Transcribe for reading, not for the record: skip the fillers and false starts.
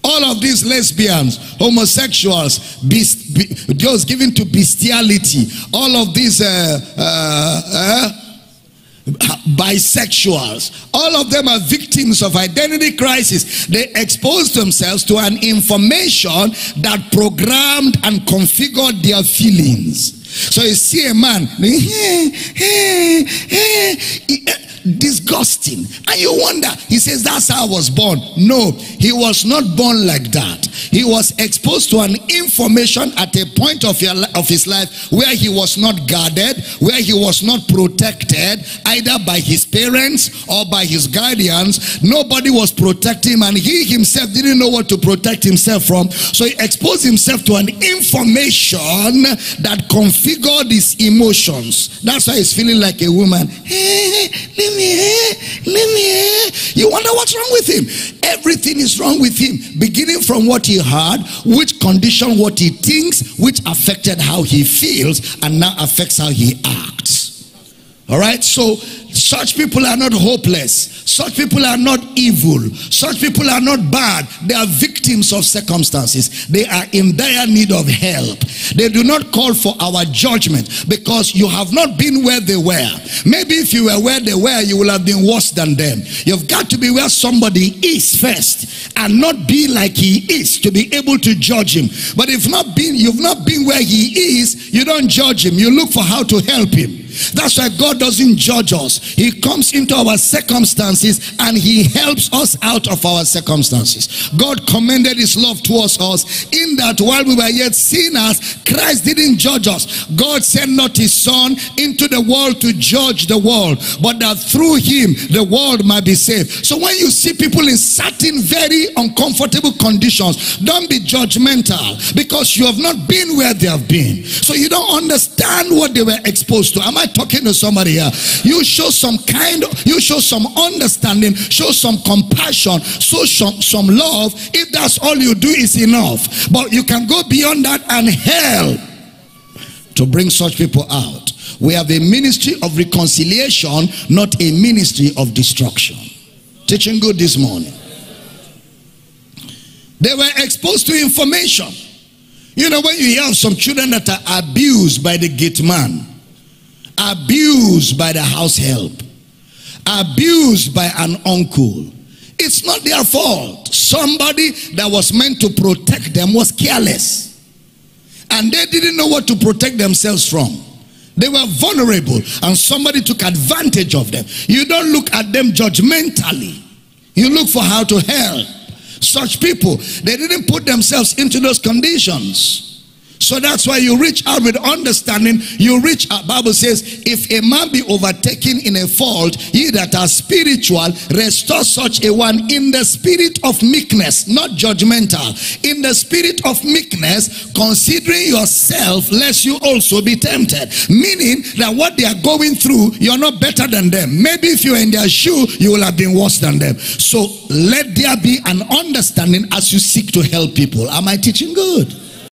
All of these lesbians, homosexuals, those given to bestiality, all of these bisexuals, all of them are victims of identity crisis. They expose themselves to an information that programmed and configured their feelings. So you see a man, disgusting, and you wonder, he says, that's how I was born. No, he was not born like that. He was exposed to an information at a point of his life where he was not guarded, where he was not protected, either by his parents or by his guardians. Nobody was protecting him, and he himself didn't know what to protect himself from. So he exposed himself to an information that configured his emotions. That's why he's feeling like a woman. You wonder what's wrong with him. Everything is wrong with him, beginning from what he heard, which conditioned what he thinks, which affected how he feels, and now affects how he acts. All right, so such people are not hopeless. Such people are not evil. Such people are not bad. They are victims of circumstances. They are in dire need of help. They do not call for our judgment, because you have not been where they were. Maybe if you were where they were, you will have been worse than them. You've got to be where somebody is first, and not be like he is to be able to judge him. But if you've not been where he is, you don't judge him. You look for how to help him. That's why God doesn't judge us. He comes into our circumstances and he helps us out of our circumstances. God commended his love towards us in that while we were yet sinners, Christ didn't judge us. God sent not his son into the world to judge the world, but that through him the world might be saved. So when you see people in certain very uncomfortable conditions, don't be judgmental, because you have not been where they have been. So you don't understand what they were exposed to. Am I talking to somebody here? You show some understanding, show some compassion, show some love. If that's all you do, is enough. But you can go beyond that and help to bring such people out. We have a ministry of reconciliation, not a ministry of destruction. Teaching good this morning. They were exposed to information. You know, when you have some children that are abused by the gate man, abused by the house help, abused by an uncle, it's not their fault. Somebody that was meant to protect them was careless, and they didn't know what to protect themselves from. They were vulnerable, and somebody took advantage of them. You don't look at them judgmentally. You look for how to help such people. They didn't put themselves into those conditions. So that's why you reach out with understanding. You reach out. Bible says, if a man be overtaken in a fault, ye that are spiritual, restore such a one in the spirit of meekness, not judgmental. In the spirit of meekness, considering yourself, lest you also be tempted. Meaning that what they are going through, you're not better than them. Maybe if you're in their shoe, you will have been worse than them. So let there be an understanding as you seek to help people. Am I teaching good?